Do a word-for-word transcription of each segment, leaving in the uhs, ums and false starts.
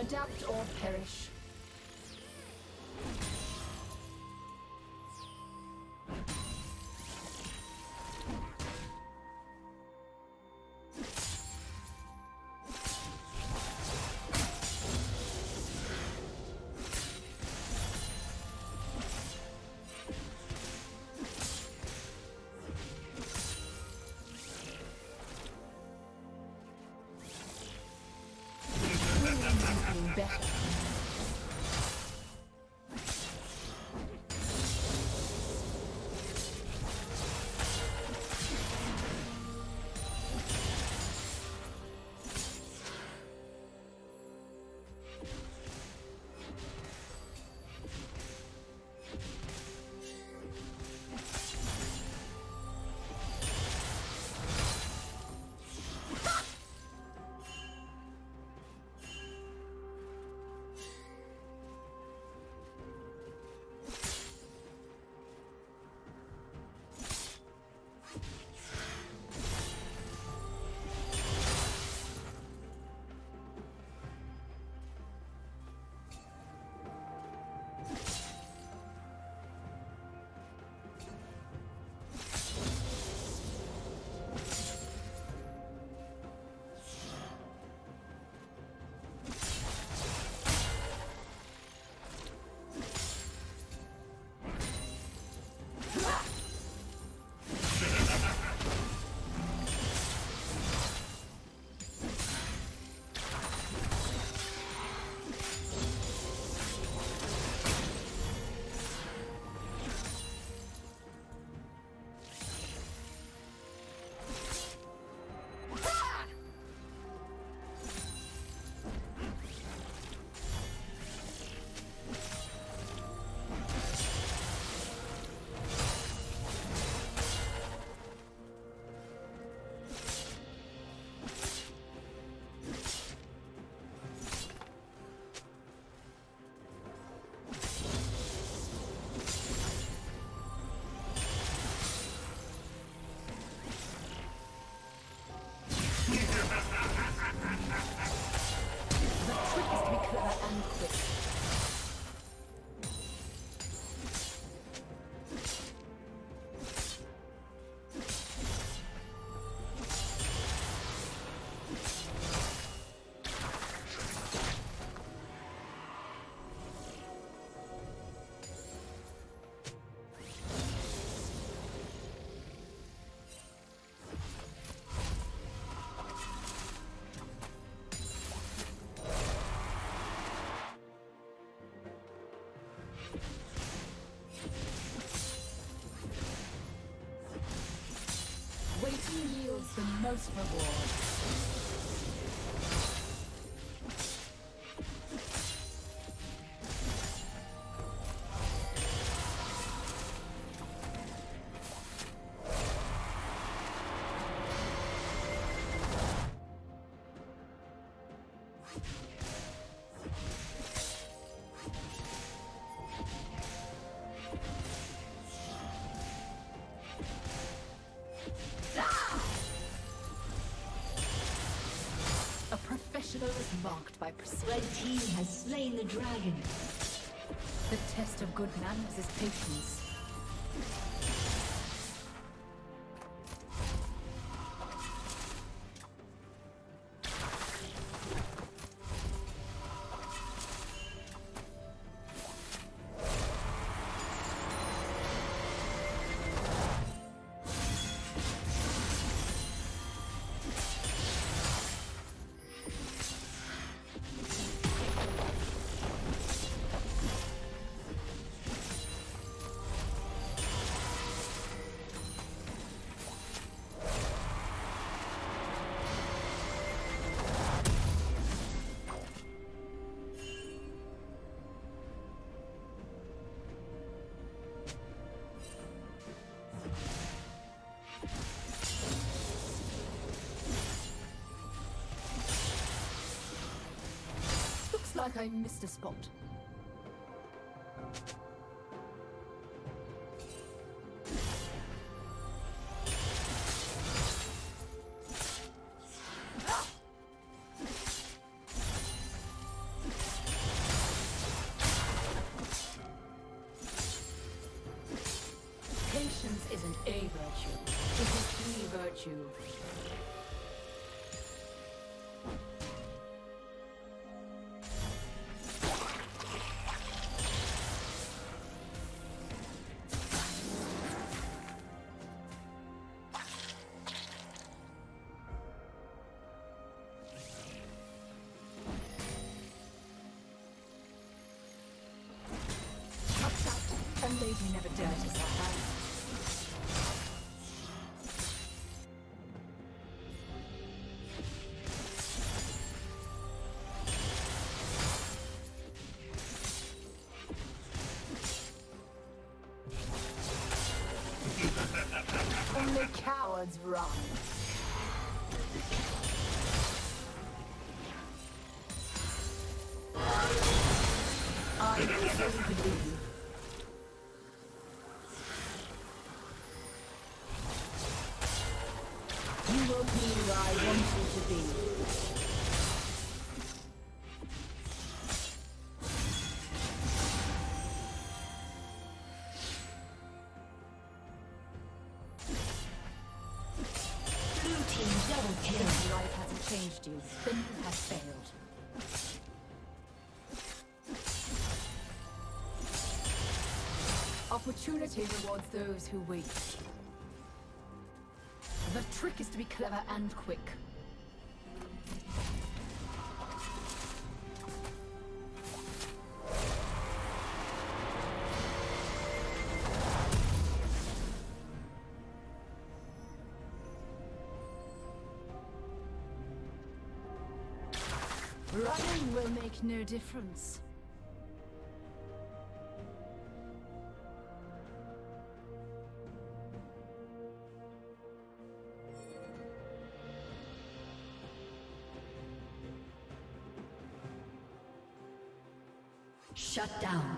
Adapt or perish. Better. Waiting yields the most reward. Is marked by precision. Red team has slain the dragon. The test of good manners is patience. Like I missed a spot. virtue. A lady never dirties her hands. Only cowards run. I so believe. You will be where I want you to be. Blue team double kill. If life hasn't changed you, then you have failed. Opportunity rewards those who wait. The trick is to be clever and quick. Running will make no difference. Shut down.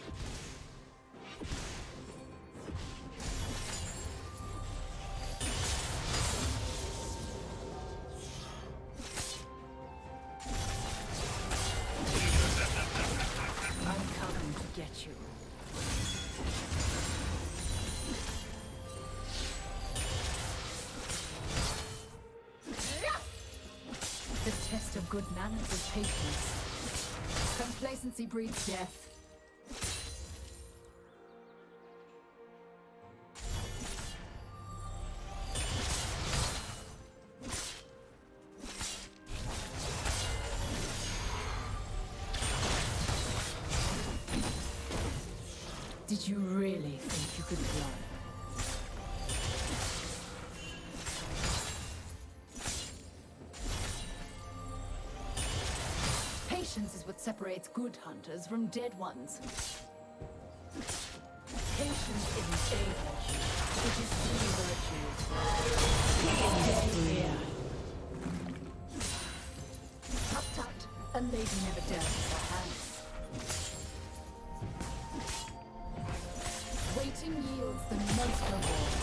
I'm coming to get you. The test of good manners is patience. Complacency breeds death. Did you really think you could run? Patience is what separates good hunters from dead ones. Patience isn't a virtue, it is the virtue. Tut tut, a lady never dirties her hands. Waiting yields the most reward.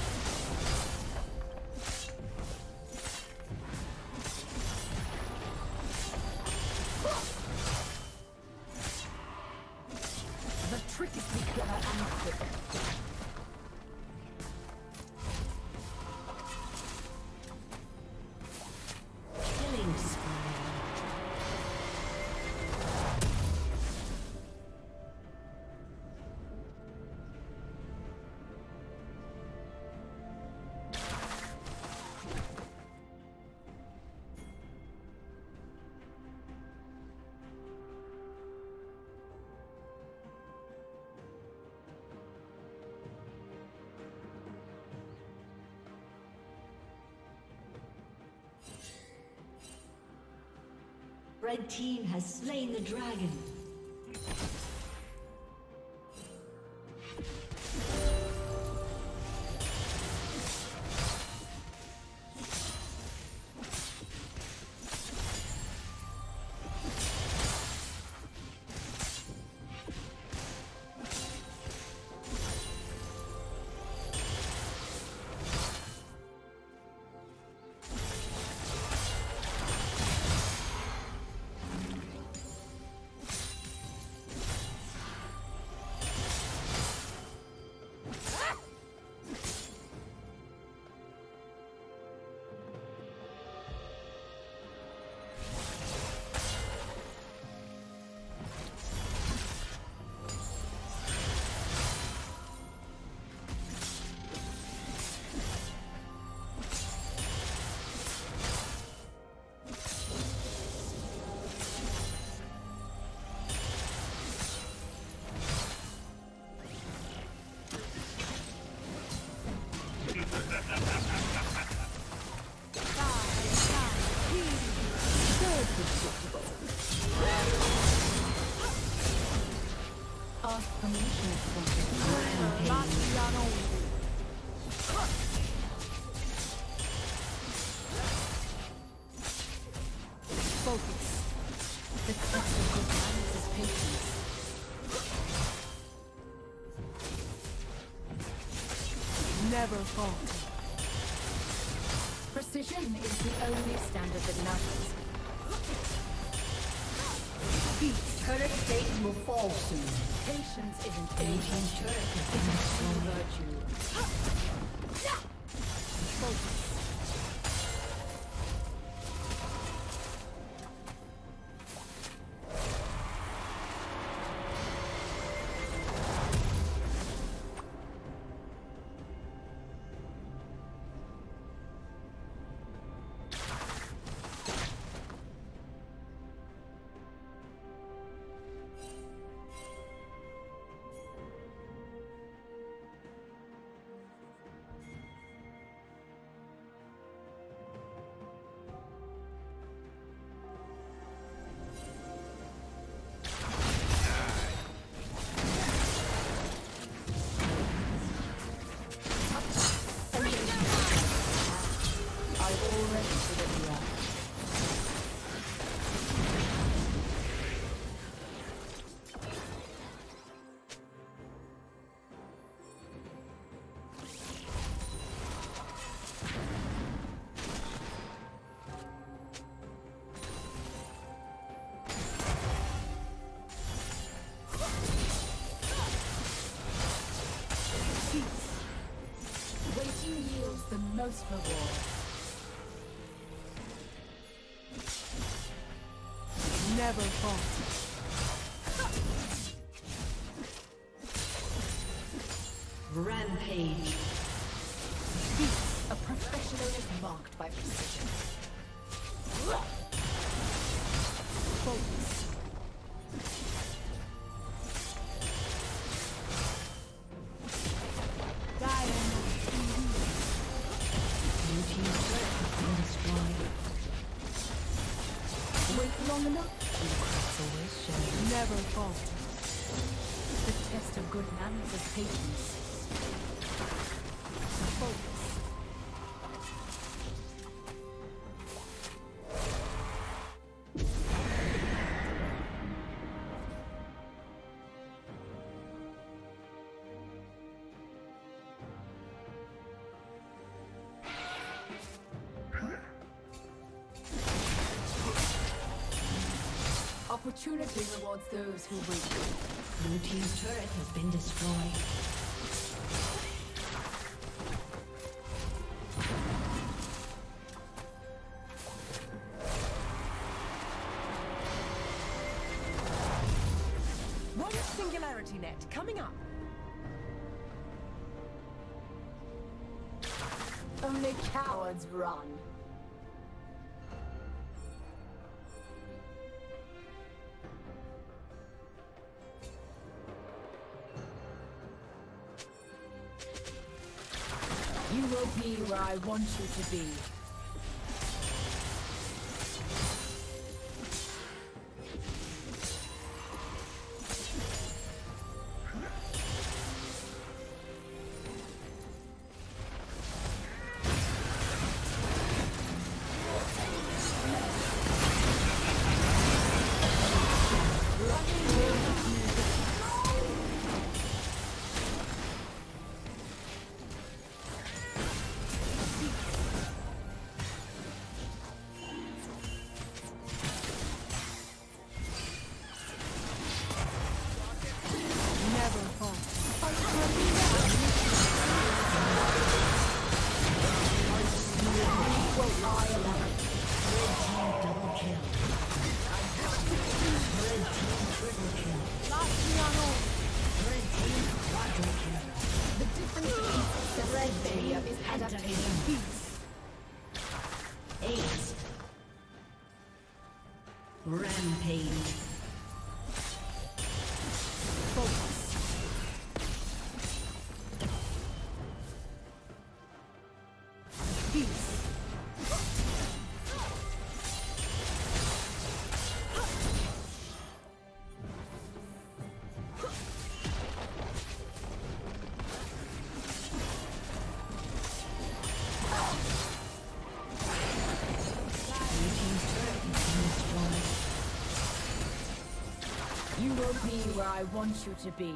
The trick is to be clever and quick. Killing spree. Red team has slain the dragon. Focus. The test of good manners is patience. Never falter. Precision is the only standard that matters. Turret plate will fall soon. Patience isn't Team's turret has it been is true destroyed. virtue. Focus. The most reward. Never falter. Rampage. A professional is marked by precision. Focus. Long enough, and the cracks always show. Never falter. The test of good manners is patience. Focus. Opportunity rewards those who wait. Blue team's turret has been destroyed. One singularity net coming up. Only cowards run. You will be where I want you to be. Rampage. Focus. Peace. Blue team's turret has been destroyed. You'll be where I want you to be.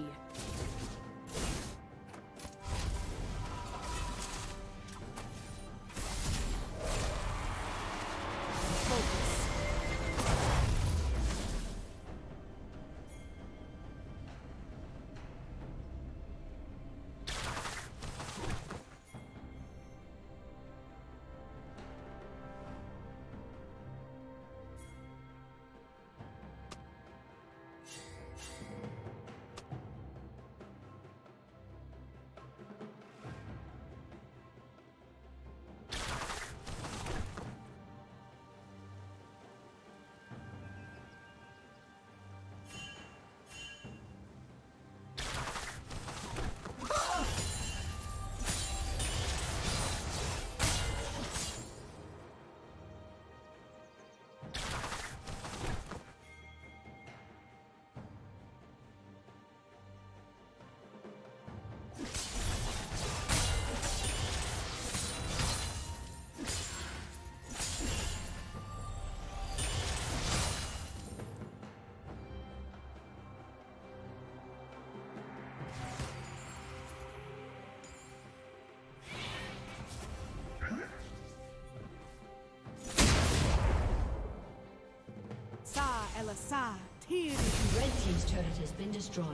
Red team's turret has been destroyed.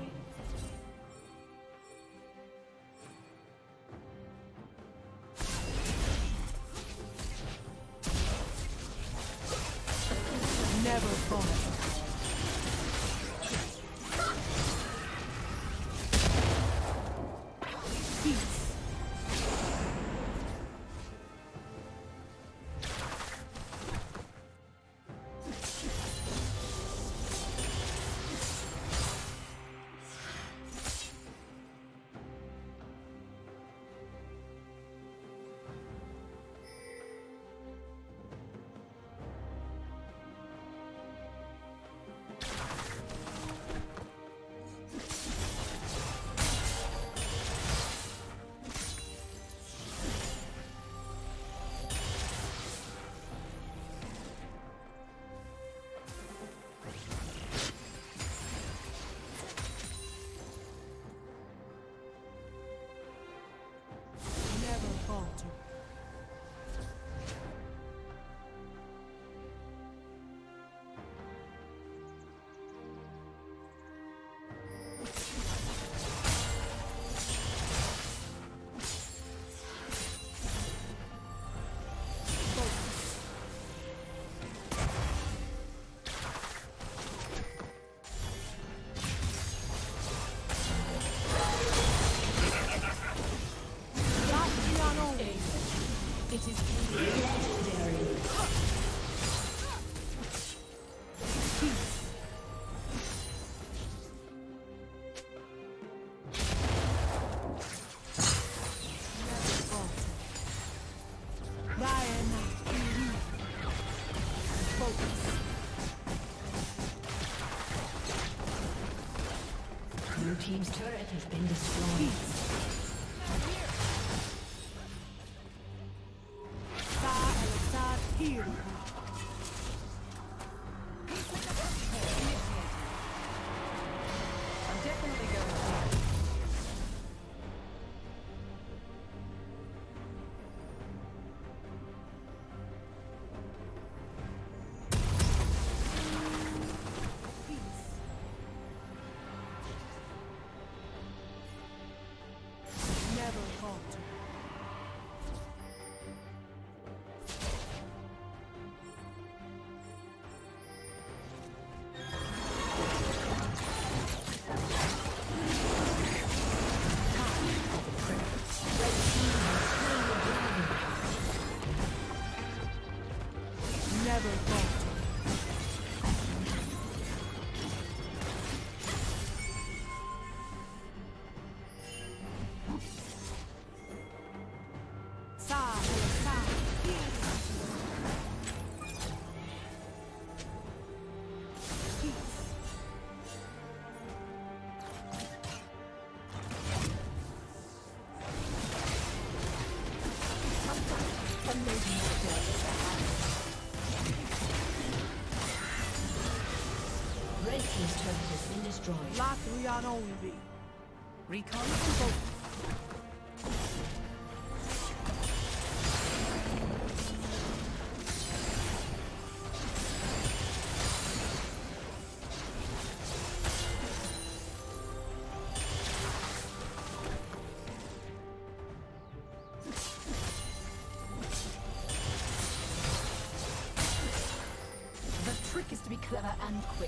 Never fall. Blue team's turret has been destroyed. Here. I'm definitely going to. Never falter. Never falter. destroyed. Lot three on only be. Recon to both. Is to be clever and quick.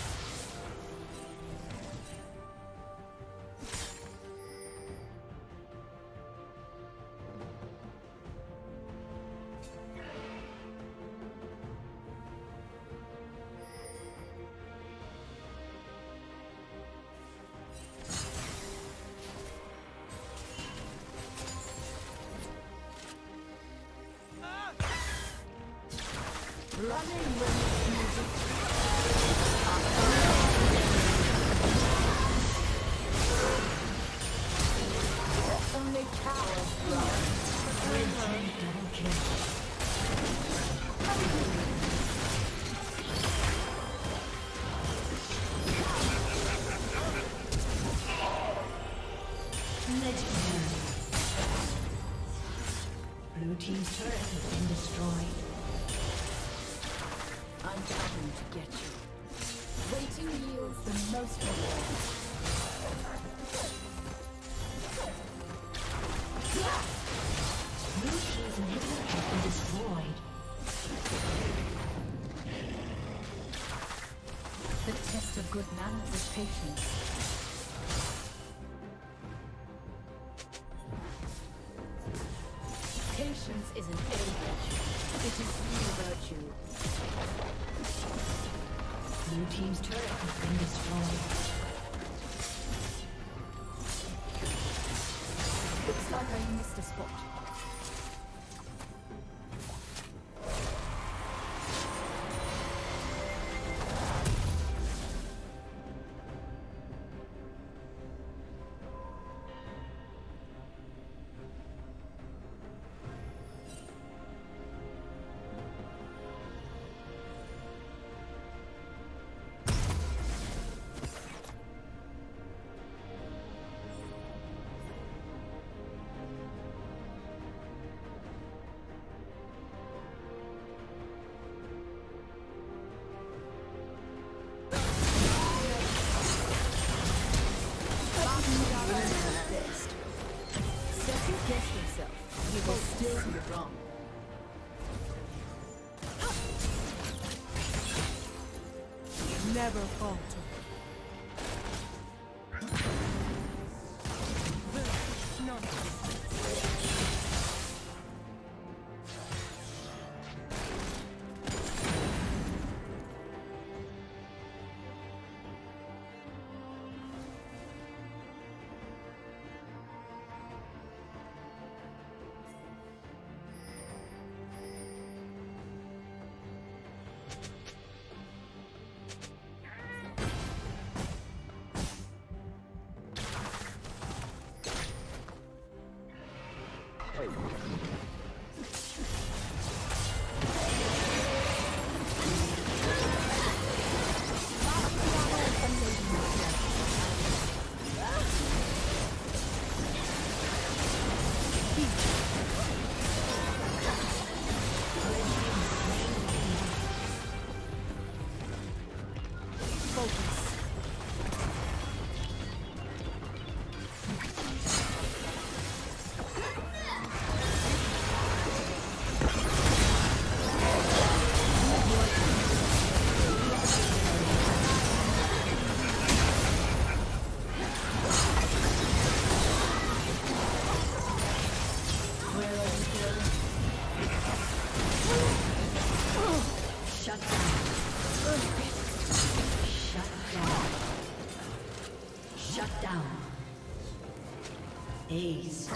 Running with music. Only cowards run. Red team double kill. Legendary. Blue team's turret has been destroyed. I'm coming to get you. Waiting yields the most reward. Blue team's inhibitor has been destroyed. The test of good manners is patience. Patience is an A virtue. It is real virtue. Blue team's turret has been destroyed. Looks like I missed a spot. Still be wrong. Never falter. Ace.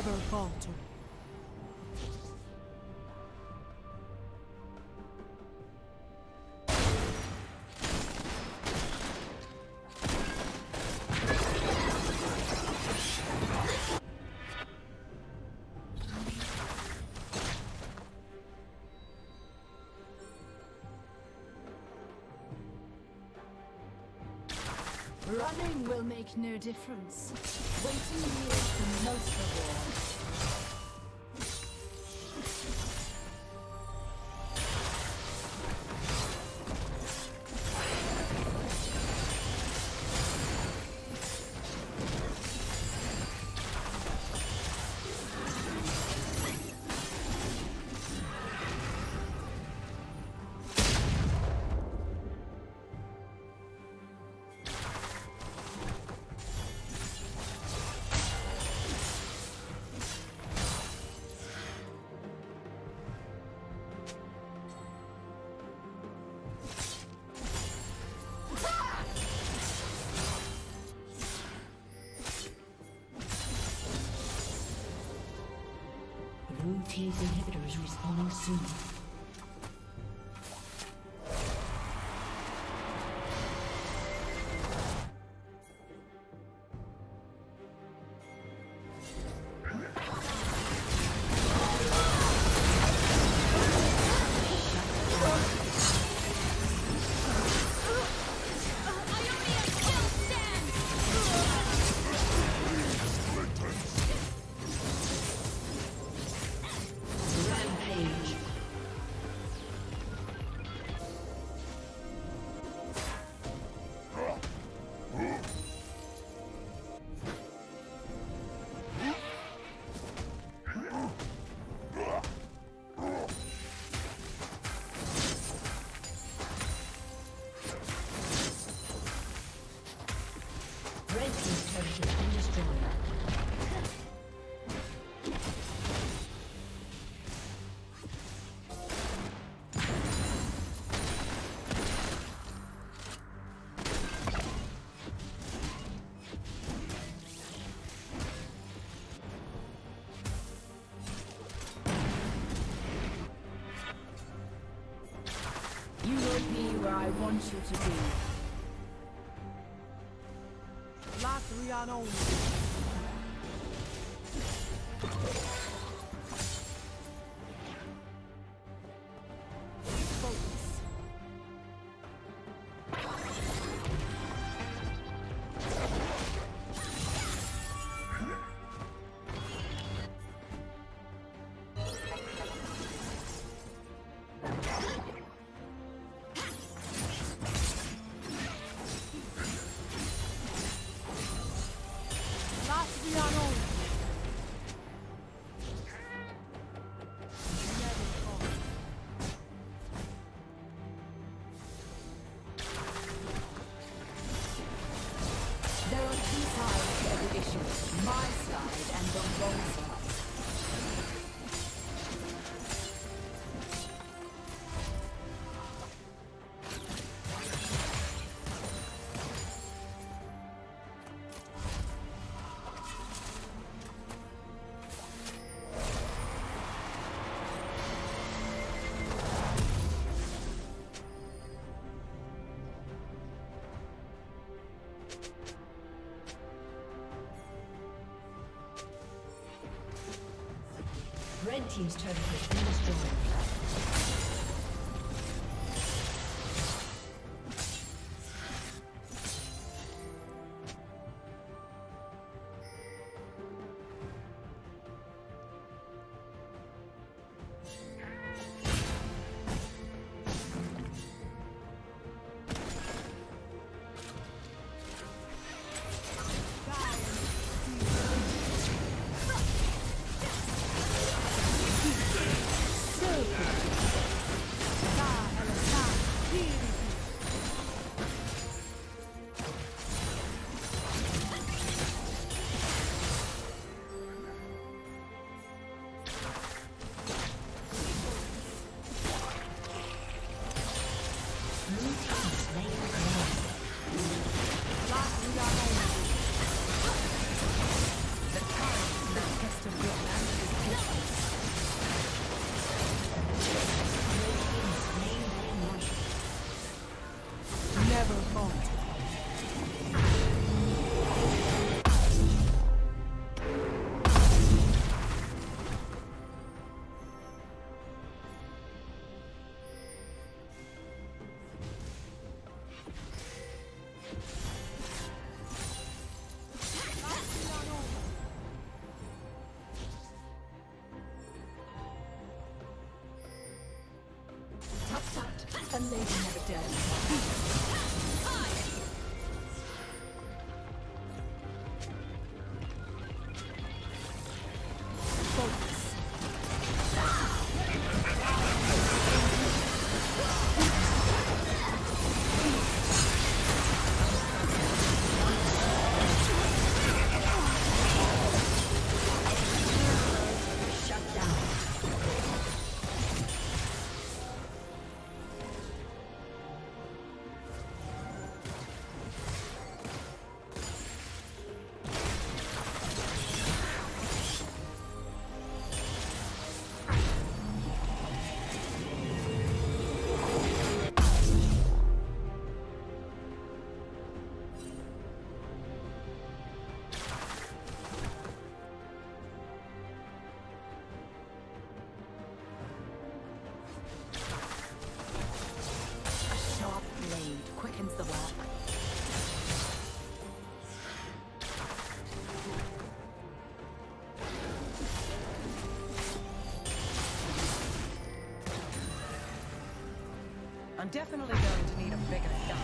Never falter. Running will make no difference. Waiting yields the most reward. Blue team's inhibitor is respawning soon. You will be where I want you to be. Latrian only. My side and the wrong side. Red team's turret has been destroyed. The test of good lady never dared. I'm definitely going to need a bigger gun.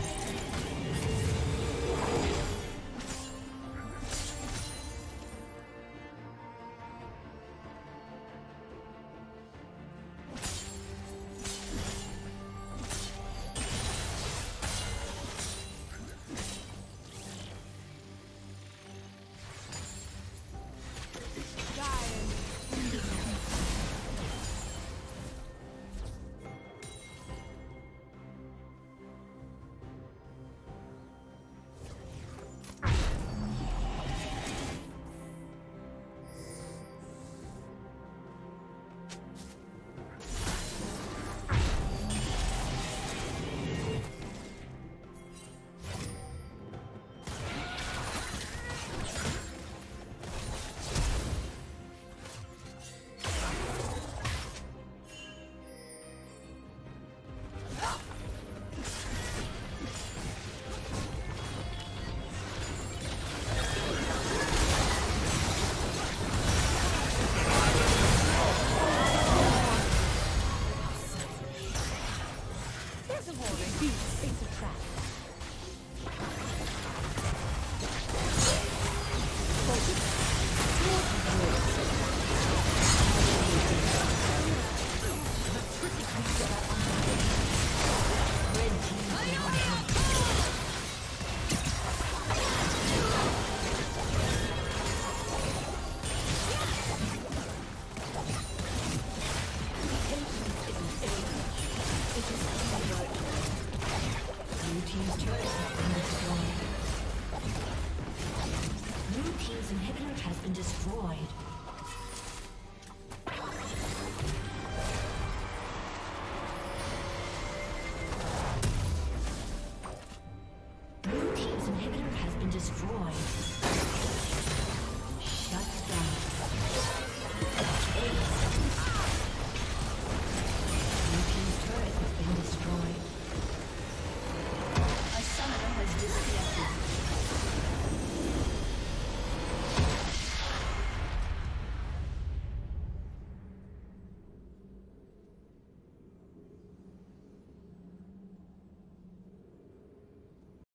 It's a trap.